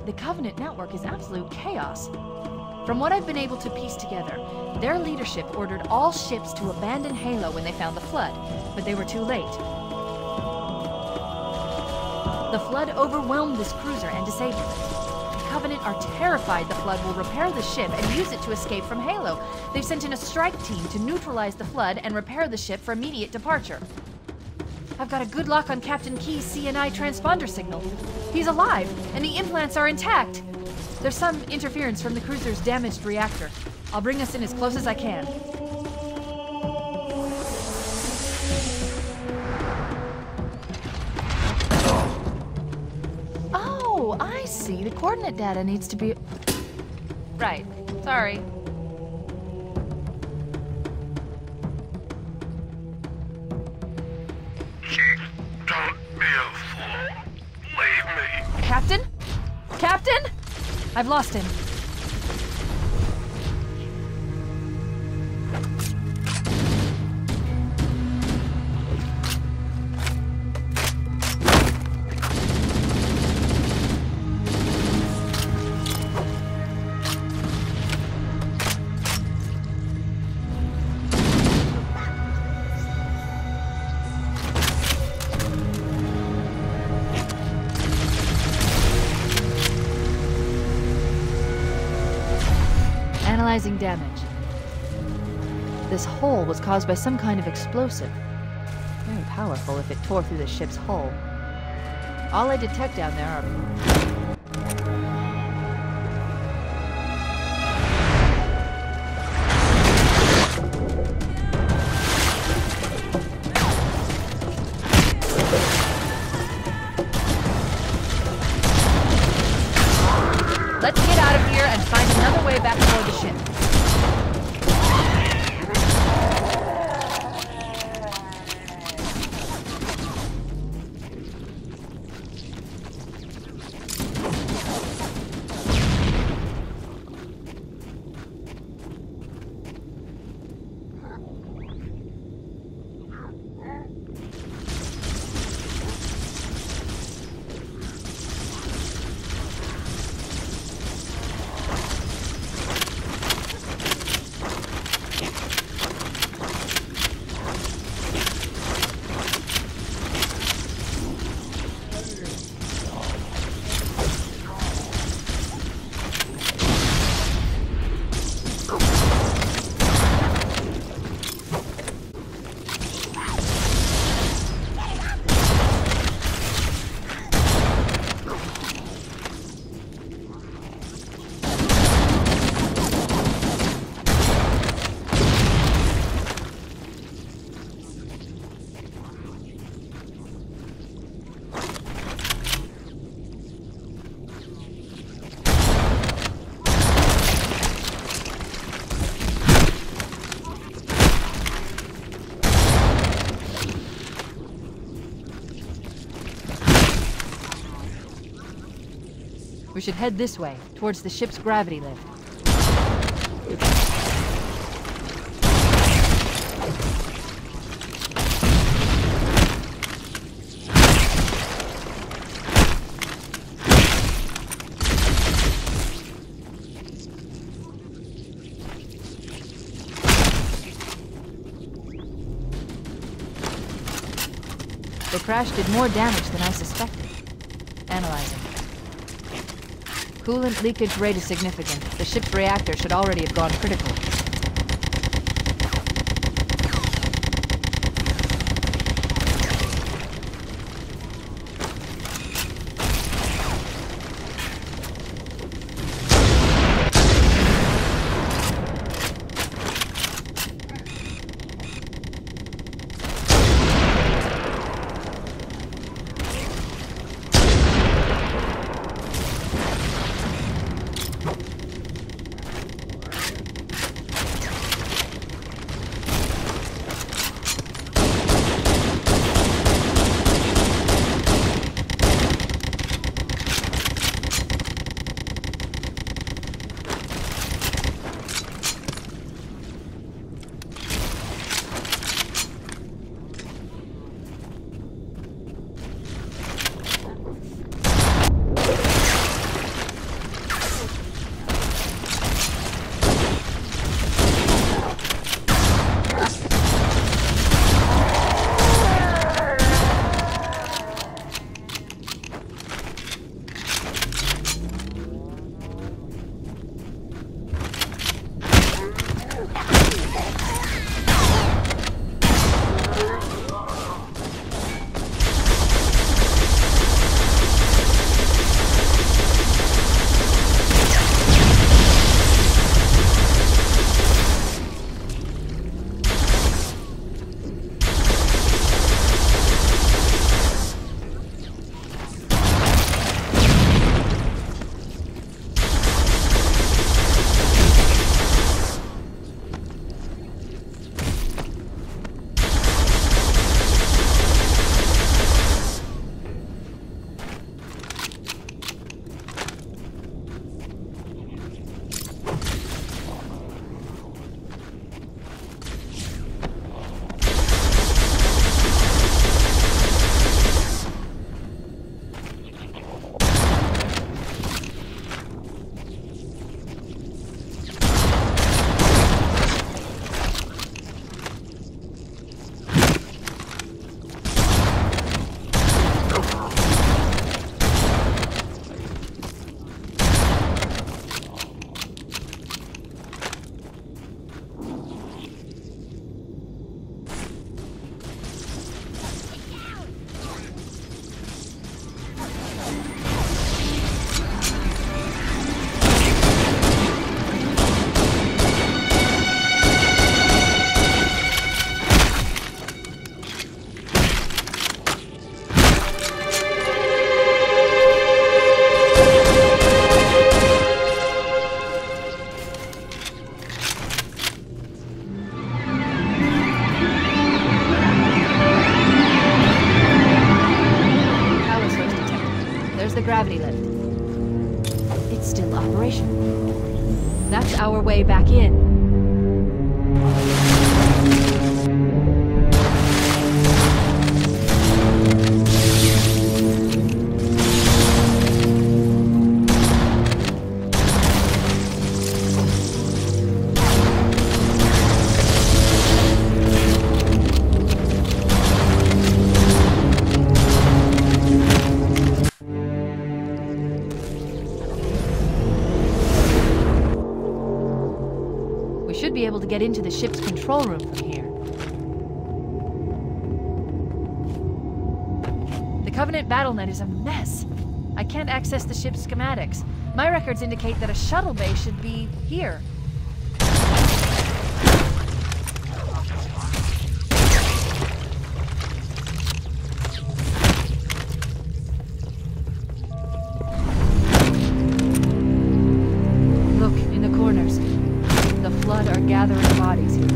The Covenant network is absolute chaos. From what I've been able to piece together, their leadership ordered all ships to abandon Halo when they found the Flood, but they were too late. The Flood overwhelmed this cruiser and disabled it. The Covenant are terrified the Flood will repair the ship and use it to escape from Halo. They've sent in a strike team to neutralize the Flood and repair the ship for immediate departure. I've got a good lock on Captain Key's CNI transponder signal. He's alive, and the implants are intact. There's some interference from the cruiser's damaged reactor. I'll bring us in as close as I can. Oh, I see. The coordinate data needs to be... Right. Sorry. Don't be a fool. Leave me. Captain? Captain? I've lost him. Analyzing damage. This hole was caused by some kind of explosive. Very powerful if it tore through the ship's hull. All I detect down there are... Let's get out of here and find another way back aboard the ship. We should head this way, towards the ship's gravity lift. The crash did more damage than I suspected. Analyzing. Coolant leakage rate is significant. The ship's reactor should already have gone critical. gravity lift. It's still operational. That's our way back in. Be able to get into the ship's control room from here. The Covenant BattleNet is a mess. I can't access the ship's schematics. My records indicate that a shuttle bay should be here. Look, in the corners. The Flood are gathering bodies here.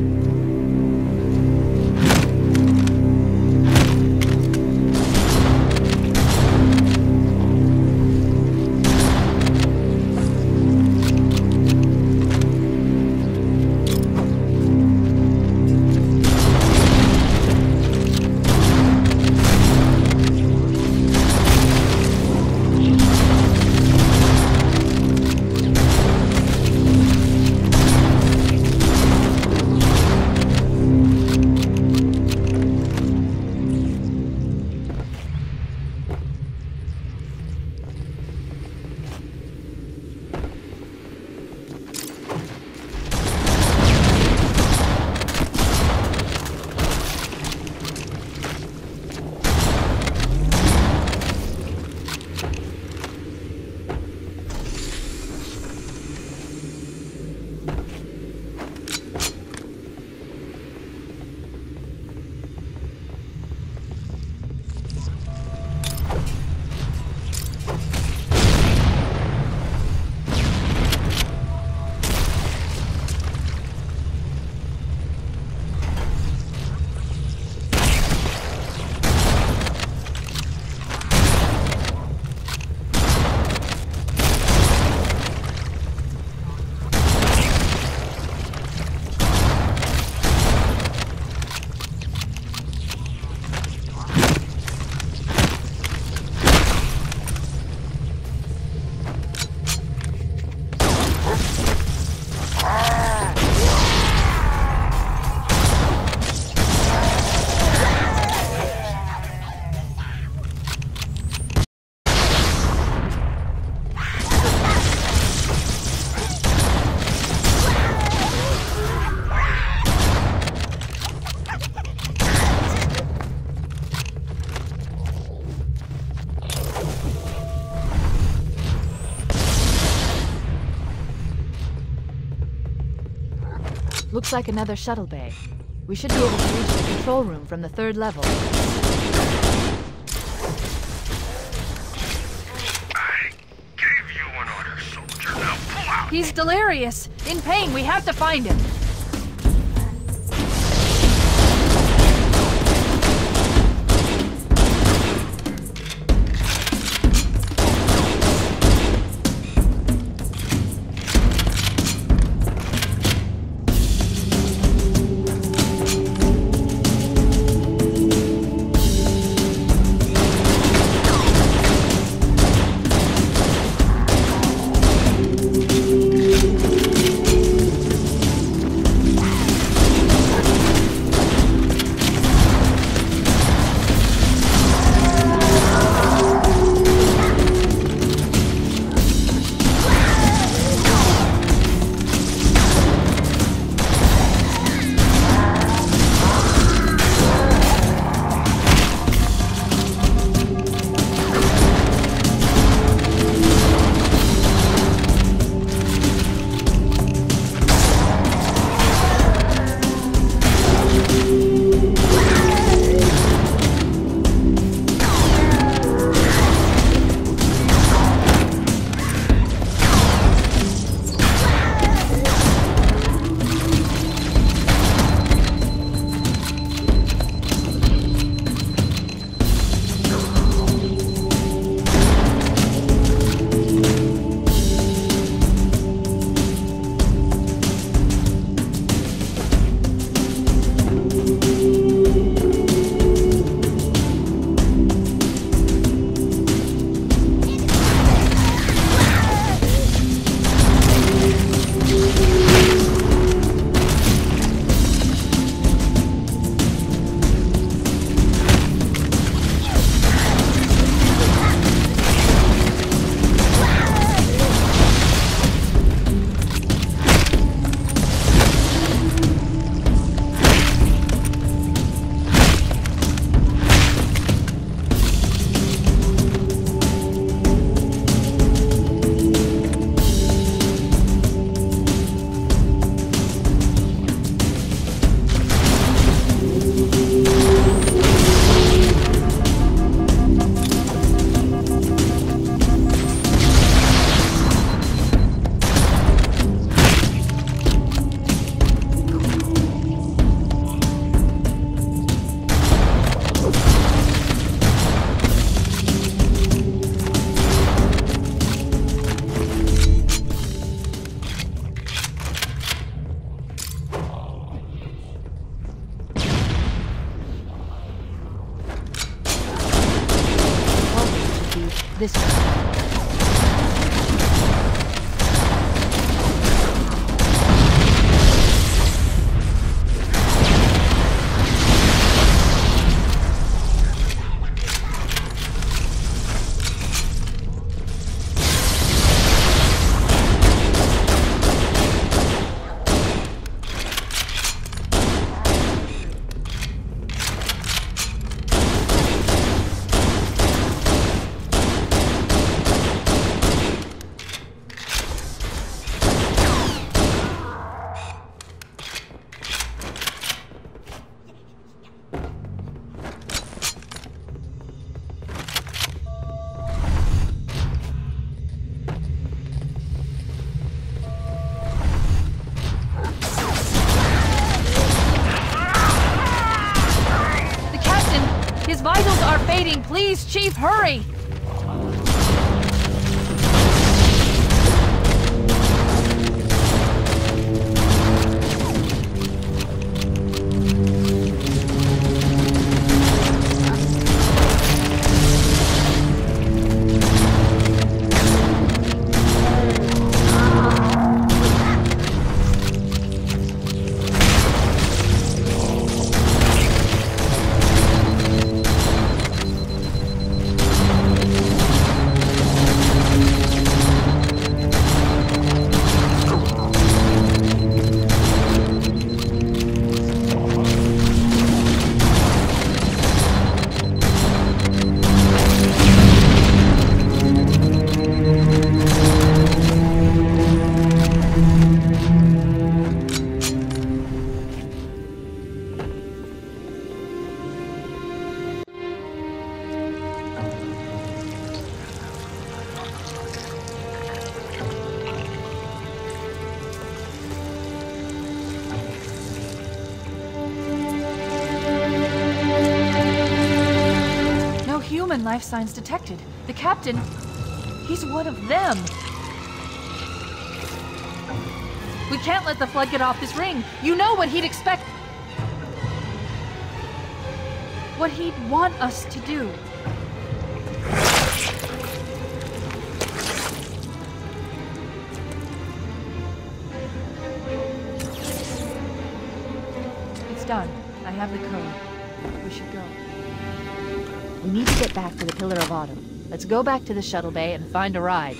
Looks like another shuttle bay. We should be able to reach the control room from the 3rd level. I gave you an order, soldier. Now pull out! He's delirious! In pain! We have to find him! this way. His vitals are fading. Please, Chief, hurry! Life signs detected. The captain, he's one of them. We can't let the Flood get off this ring. You know what he'd expect. What he'd want us to do. It's done. I have the code. We should go. We need to get back to the Pillar of Autumn. Let's go back to the shuttle bay and find a ride.